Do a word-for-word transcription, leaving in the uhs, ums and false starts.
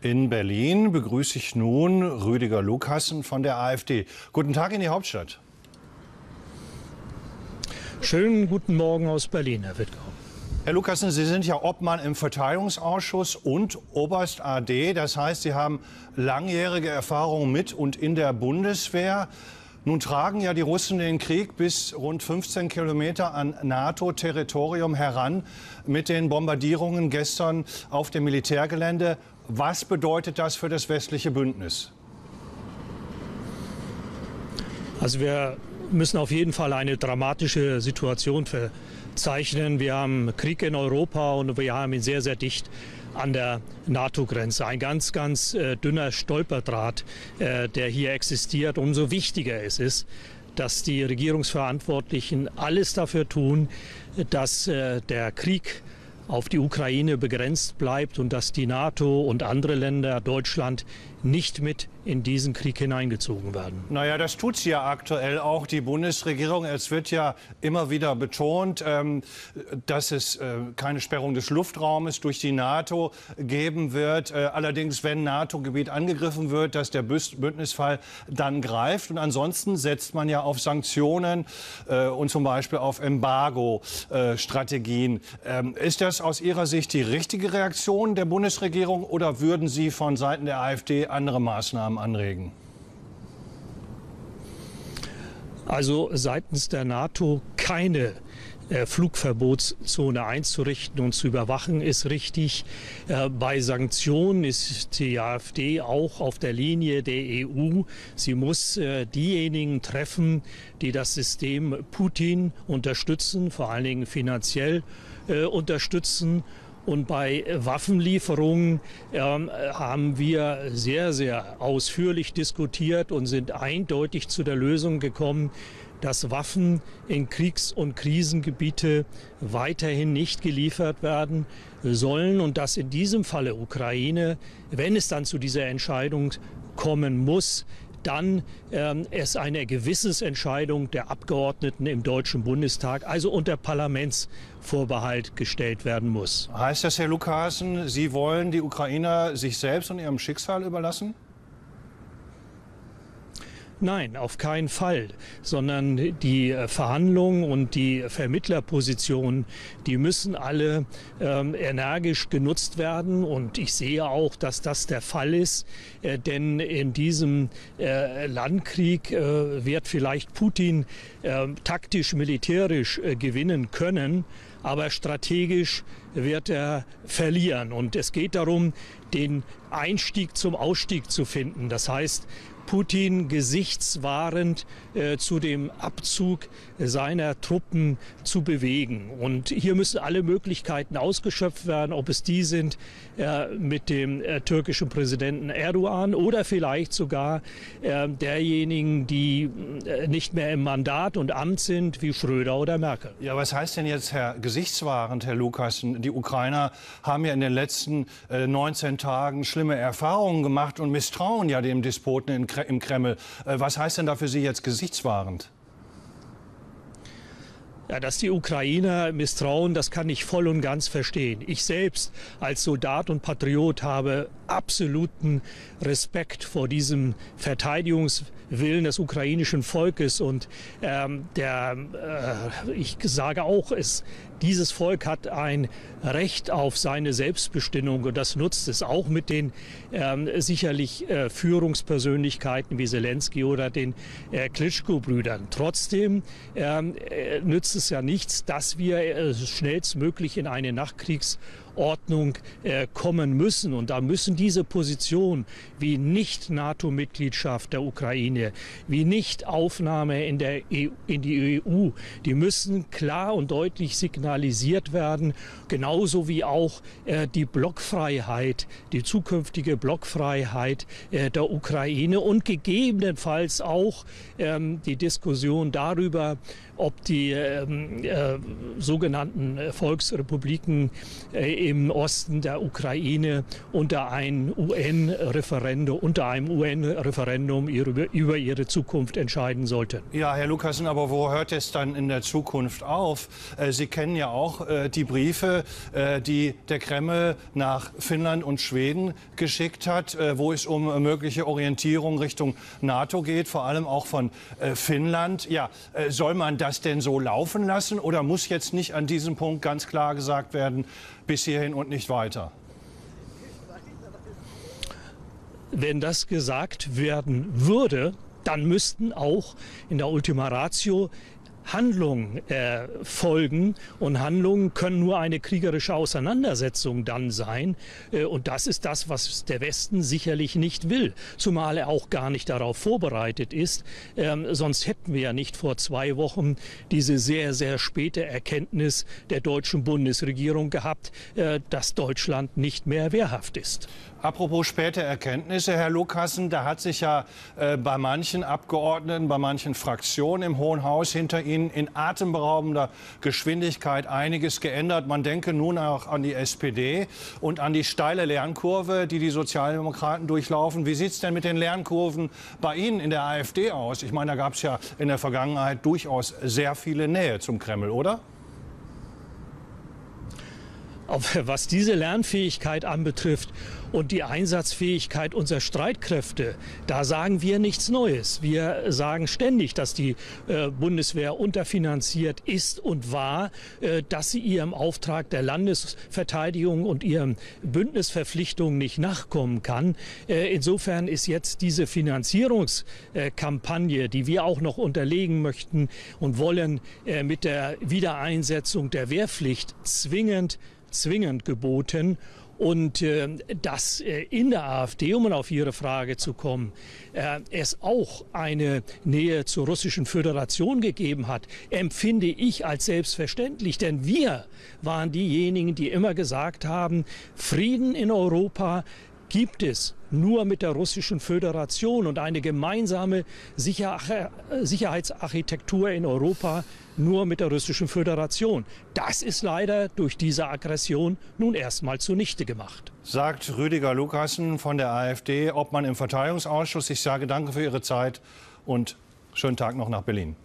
In Berlin begrüße ich nun Rüdiger Lucassen von der AfD. Guten Tag in die Hauptstadt. Schönen guten Morgen aus Berlin, Herr Wittgau. Herr Lucassen, Sie sind ja Obmann im Verteidigungsausschuss und Oberst A D. Das heißt, Sie haben langjährige Erfahrung mit und in der Bundeswehr. Nun tragen ja die Russen den Krieg bis rund fünfzehn Kilometer an NATO-Territorium heran mit den Bombardierungen gestern auf dem Militärgelände. Was bedeutet das für das westliche Bündnis? Also wir müssen auf jeden Fall eine dramatische Situation verzeichnen. Wir haben Krieg in Europa und wir haben ihn sehr, sehr dicht an der NATO-Grenze. Ein ganz, ganz äh, dünner Stolperdraht, äh, der hier existiert. Umso wichtiger es ist, dass die Regierungsverantwortlichen alles dafür tun, dass äh, der Krieg auf die Ukraine begrenzt bleibt und dass die NATO und andere Länder, Deutschland, nicht mit in diesen Krieg hineingezogen werden. Naja, das tut sie ja aktuell auch, die Bundesregierung. Es wird ja immer wieder betont, ähm, dass es äh, keine Sperrung des Luftraumes durch die NATO geben wird. Äh, allerdings, wenn NATO-Gebiet angegriffen wird, dass der Bündnisfall dann greift. Und ansonsten setzt man ja auf Sanktionen äh, und zum Beispiel auf Embargo-Strategien. Äh, ähm, ist das aus Ihrer Sicht die richtige Reaktion der Bundesregierung oder würden Sie von Seiten der AfD andere Maßnahmen anregen? Also seitens der NATO keine äh, Flugverbotszone einzurichten und zu überwachen, ist richtig. Äh, bei Sanktionen ist die AfD auch auf der Linie der E U. Sie muss äh, diejenigen treffen, die das System Putin unterstützen, vor allen Dingen finanziell äh, unterstützen. Und bei Waffenlieferungen äh, haben wir sehr, sehr ausführlich diskutiert und sind eindeutig zu der Lösung gekommen, dass Waffen in Kriegs- und Krisengebiete weiterhin nicht geliefert werden sollen und dass in diesem Falle Ukraine, wenn es dann zu dieser Entscheidung kommen muss, dann ähm, es eine Gewissensentscheidung der Abgeordneten im Deutschen Bundestag, also unter Parlamentsvorbehalt, gestellt werden muss. Heißt das, Herr Lucassen, Sie wollen die Ukrainer sich selbst und ihrem Schicksal überlassen? Nein, auf keinen Fall, sondern die Verhandlungen und die Vermittlerpositionen, die müssen alle ähm, energisch genutzt werden. Und ich sehe auch, dass das der Fall ist, äh, denn in diesem äh, Landkrieg äh, wird vielleicht Putin äh, taktisch, militärisch äh, gewinnen können, aber strategisch wird er verlieren. Und es geht darum, den Einstieg zum Ausstieg zu finden. Das heißt, Putin gesichtswahrend äh, zu dem Abzug seiner Truppen zu bewegen. Und hier müssen alle Möglichkeiten ausgeschöpft werden, ob es die sind äh, mit dem äh, türkischen Präsidenten Erdogan oder vielleicht sogar äh, derjenigen, die äh, nicht mehr im Mandat und Amt sind, wie Schröder oder Merkel. Ja, was heißt denn jetzt, Herr gesichtswahrend, Herr Lucassen? Die Ukrainer haben ja in den letzten äh, neunzehn Tagen schlimme Erfahrungen gemacht und misstrauen ja dem Despoten in im Kreml. Was heißt denn da für Sie jetzt gesichtswahrend? Ja, dass die Ukrainer misstrauen, das kann ich voll und ganz verstehen. Ich selbst als Soldat und Patriot habe absoluten Respekt vor diesem Verteidigungswillen des ukrainischen Volkes. Und ähm, der, äh, ich sage auch, es, dieses Volk hat ein Recht auf seine Selbstbestimmung und das nutzt es auch mit den ähm, sicherlich äh, Führungspersönlichkeiten wie Zelensky oder den äh, Klitschko-Brüdern. Trotzdem ähm, äh, nützt es ja nichts, dass wir äh, schnellstmöglich in eine Nachkriegsordnung äh, kommen müssen. Und da müssen diese Positionen wie Nicht-NATO-Mitgliedschaft der Ukraine, wie Nicht-Aufnahme in, der E U, in die E U, die müssen klar und deutlich signalisiert werden. Genauso wie auch äh, die Blockfreiheit, die zukünftige Blockfreiheit äh, der Ukraine und gegebenenfalls auch ähm, die Diskussion darüber, ob die ähm, äh, sogenannten Volksrepubliken äh, im Osten der Ukraine unter ein U N-Referendum, unter einem U N-Referendum über, über ihre Zukunft entscheiden sollte. Ja, Herr Lucassen, aber wo hört es dann in der Zukunft auf? Sie kennen ja auch die Briefe, die der Kreml nach Finnland und Schweden geschickt hat, wo es um mögliche Orientierung Richtung NATO geht, vor allem auch von Finnland. Ja, soll man das denn so laufen lassen oder muss jetzt nicht an diesem Punkt ganz klar gesagt werden, bis hierhin und nicht weiter? Wenn das gesagt werden würde, dann müssten auch in der Ultima Ratio Handlungen äh, folgen und Handlungen können nur eine kriegerische Auseinandersetzung dann sein äh, und das ist das, was der Westen sicherlich nicht will, zumal er auch gar nicht darauf vorbereitet ist, ähm, sonst hätten wir ja nicht vor zwei Wochen diese sehr, sehr späte Erkenntnis der deutschen Bundesregierung gehabt, äh, dass Deutschland nicht mehr wehrhaft ist. Apropos späte Erkenntnisse, Herr Lucassen, da hat sich ja äh, bei manchen Abgeordneten, bei manchen Fraktionen im Hohen Haus hinter Ihnen in atemberaubender Geschwindigkeit einiges geändert. Man denke nun auch an die S P D und an die steile Lernkurve, die die Sozialdemokraten durchlaufen. Wie sieht es denn mit den Lernkurven bei Ihnen in der AfD aus? Ich meine, da gab es ja in der Vergangenheit durchaus sehr viele Nähe zum Kreml, oder? Was diese Lernfähigkeit anbetrifft und die Einsatzfähigkeit unserer Streitkräfte, da sagen wir nichts Neues. Wir sagen ständig, dass die äh, Bundeswehr unterfinanziert ist und war, äh, dass sie ihrem Auftrag der Landesverteidigung und ihren Bündnisverpflichtungen nicht nachkommen kann. Äh, insofern ist jetzt diese Finanzierungskampagne, die wir auch noch unterlegen möchten und wollen, äh, mit der Wiedereinsetzung der Wehrpflicht zwingend zwingend geboten und äh, dass äh, in der AfD, um auf Ihre Frage zu kommen, äh, es auch eine Nähe zur Russischen Föderation gegeben hat, empfinde ich als selbstverständlich, denn wir waren diejenigen, die immer gesagt haben, Frieden in Europa gibt es nur mit der Russischen Föderation und eine gemeinsame Sicher- Sicherheitsarchitektur in Europa nur mit der Russischen Föderation. Das ist leider durch diese Aggression nun erstmal zunichte gemacht. Sagt Rüdiger Lucassen von der AfD, Obmann im Verteidigungsausschuss. Ich sage danke für Ihre Zeit und schönen Tag noch nach Berlin.